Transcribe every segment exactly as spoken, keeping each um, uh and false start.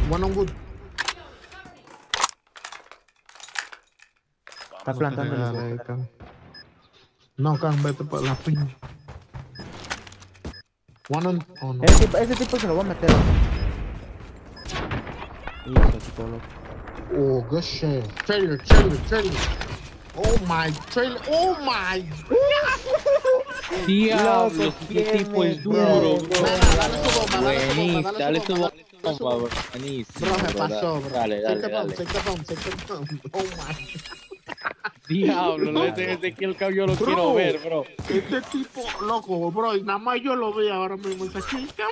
One on wood. Está plantando el Dale, Can. No, Can, vete para la piña. One on... Oh, no. Ese tipo, ese tipo se lo va a meter. Hijo, tipo loco. Oh, good shit. Trailer, trailer, trailer. Oh my, trailer. Oh my. Diablo, qué tipo es duro, bro. Dale su bomba, dale su bomba, Dale su bomba, dale su bomba. buenísimo. Bro, me pasó, bro. Dale, dale, Take the dale. bomb, take the bomb, take the bomb. Oh my. Diablo, ese, ese kill cam yo lo Bro, quiero ver, bro. Este tipo, loco, bro, y nada más yo lo vi ahora mismo. Ese kill cam.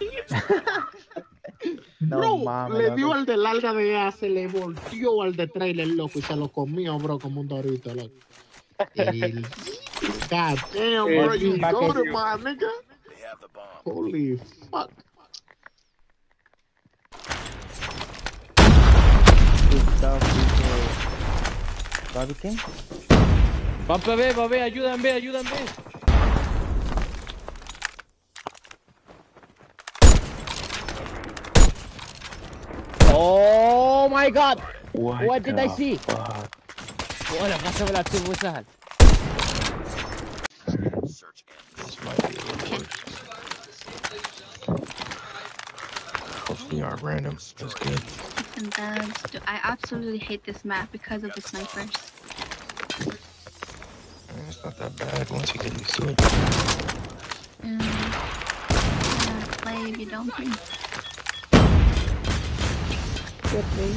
No, Bro, mames, le no, dio no. al de larga de A, se le volteó al de trailer, loco, y se lo comió, bro, como un dorito, loco. El... God damn, bro, you got it, my nigga. Holy fuck. ¿Babi qué? Va para B, va B, ayúdame, ayúdame. Oh my god! What, What did I see? Fuck? ولا حسب العتيب وسهل. This might be a little worse. Hopefully aren't random. That's good. And that's, I absolutely hate this map because of the snipers. Man, it's not that bad once you get used to it. Mm. You gotta play if you don't play. Good play.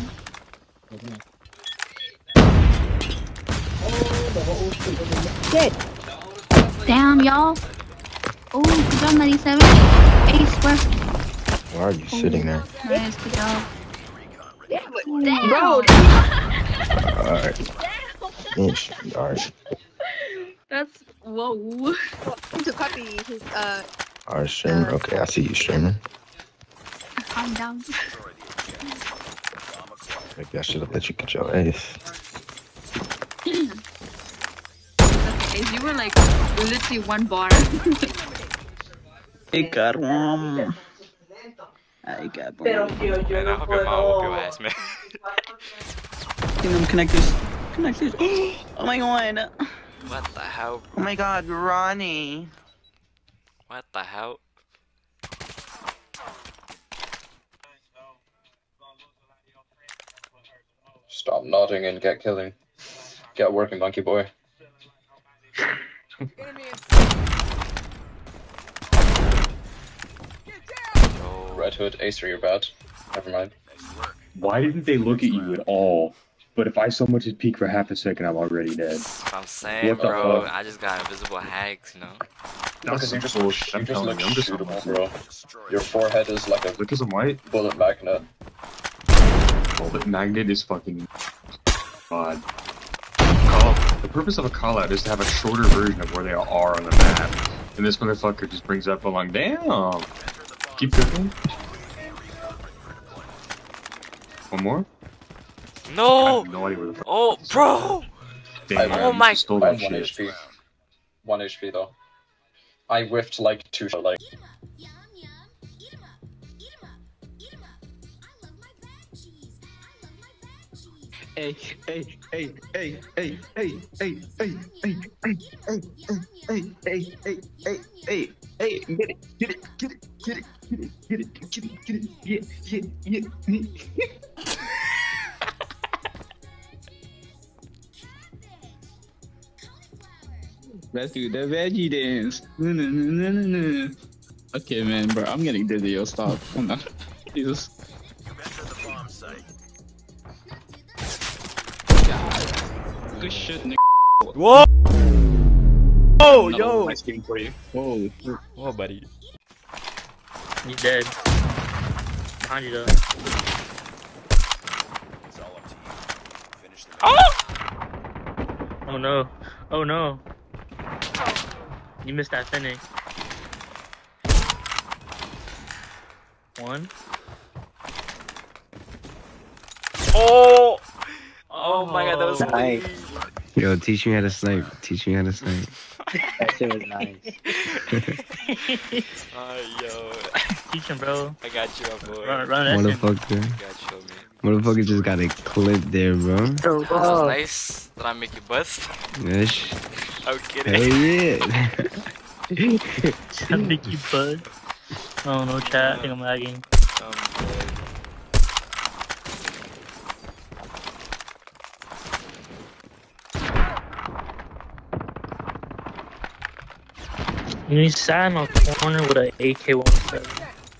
Shit! Damn, y'all. Oh, good job, ninety-seven. Ace, bro. Why are you sitting there? Nice, good job. Damn! Bro! Alright. Inch. Alright. That's, whoa. To copy his, uh... Alright, streamer. Okay, I see you streaming. Calm down. Maybe I should have let you get your ace. Okay, you were like literally one bar. Ay, cabrón. Ay, cabrón. Man, I hope your mom whoop your ass, man. Get them connectors. Connectors. Oh my god. What the hell? Oh my god, Ronnie. What the hell? Stop nodding and get killing. Get working, monkey boy. Red Hood, Acer, you're bad. Never mind. Why didn't they look at you at all? But if I so much as peek for half a second, I'm already dead. That's what I'm saying, What the bro. fuck? I just got invisible hags, you know. That's Because you some just, bullshit. you I'm just telling look you, I'm just shootable, bro. Your forehead is like a Look as I'm white. bullet magnet. Bullet magnet is fucking god. Call, the purpose of a call out is to have a shorter version of where they are on the map. And this motherfucker just brings up along, damn! Keep cooking. One more? I No! have no idea where the fuck Oh, bro! Damn, Oh you my- stole I that have one shit. H P. One H P though. I whiffed like two shot, like. Hey, hey, hey, hey, hey, hey, hey, hey, hey, hey, hey, hey, hey, hey, hey, hey, hey, get it, get it, get it, get it, get it, get it, get it, get it, yeah, yeah, yeah. Let's do the veggie dance. No, no, no, no, no, no. Okay, man, bro, I'm getting dizzy. Yo, stop. Hold on. Jesus. God. Good shit, nigga. Whoa! Oh, Another yo! nice game for you. Whoa. Whoa, buddy. He's dead. Behind you, though. Oh! Oh no. Oh no. You missed that finish. One. Oh! Oh my god, that was Nice. clean. Yo, teach me how to snipe. Teach me how to snipe. That shit was nice. Oh, yo. teach him, bro. I got you, boy. Run, run that shit. Motherfucker. I got you, man. Motherfucker just got a clip there, bro. That was nice. Did I make you bust? Yes. I'm kidding. Hell yeah. I make you buzz. Oh no, chat. I think I'm lagging. Um, You sat in a corner with an A K seventeen.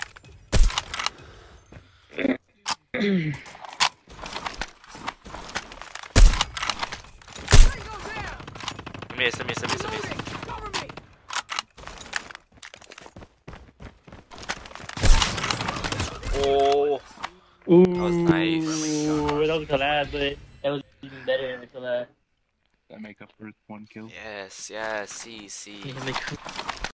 miss, miss, miss, miss. Oh. Ooh, that was nice. That was collab, but that was even better than the collab. That make up for one kill. Yes, yes, see, see. Yeah, make-